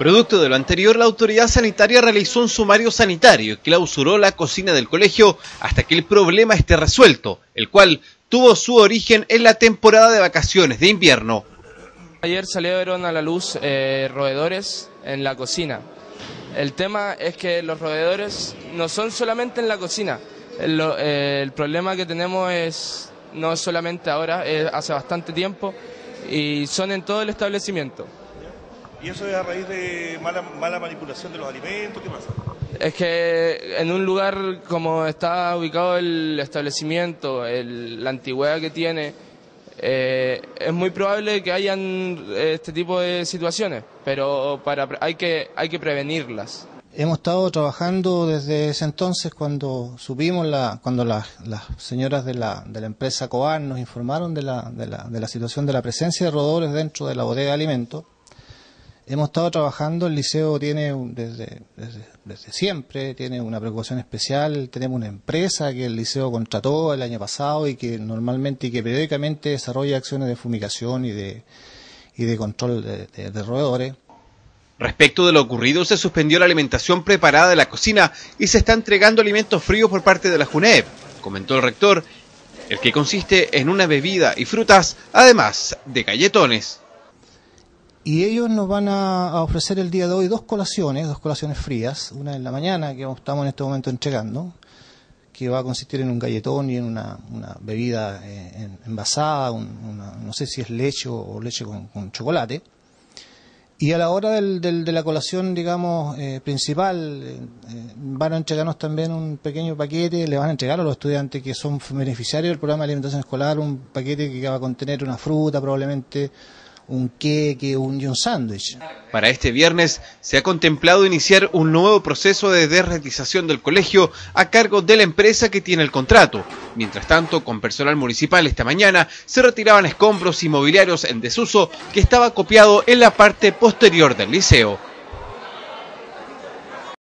Producto de lo anterior, la autoridad sanitaria realizó un sumario sanitario y clausuró la cocina del colegio hasta que el problema esté resuelto, el cual tuvo su origen en la temporada de vacaciones de invierno. Ayer salieron a la luz roedores en la cocina. El tema es que los roedores no son solamente en la cocina. El problema que tenemos no es solamente ahora, es hace bastante tiempo y son en todo el establecimiento. ¿Y eso es a raíz de mala manipulación de los alimentos? ¿Qué pasa? Es que en un lugar como está ubicado el establecimiento, la antigüedad que tiene, es muy probable que hayan este tipo de situaciones, pero hay que prevenirlas. Hemos estado trabajando desde ese entonces cuando supimos, cuando las señoras de la empresa Coan nos informaron de la situación de la presencia de roedores dentro de la bodega de alimentos. Hemos estado trabajando, el liceo tiene desde siempre, tiene una preocupación especial, tenemos una empresa que el liceo contrató el año pasado y que normalmente y que periódicamente desarrolla acciones de fumigación y de control de roedores. Respecto de lo ocurrido, se suspendió la alimentación preparada de la cocina y se está entregando alimentos fríos por parte de la JUNEP, comentó el rector, el que consiste en una bebida y frutas, además de galletones. Y ellos nos van a ofrecer el día de hoy dos colaciones frías, una en la mañana que estamos en este momento entregando, que va a consistir en un galletón y en una bebida envasada, no sé si es leche o leche con chocolate. Y a la hora de la colación, digamos, principal, van a entregarnos también un pequeño paquete, le van a entregar a los estudiantes que son beneficiarios del programa de alimentación escolar, un paquete que va a contener una fruta, probablemente un queque y un sándwich. Para este viernes se ha contemplado iniciar un nuevo proceso de derretización del colegio a cargo de la empresa que tiene el contrato. Mientras tanto, con personal municipal esta mañana se retiraban escombros inmobiliarios en desuso que estaba copiado en la parte posterior del liceo.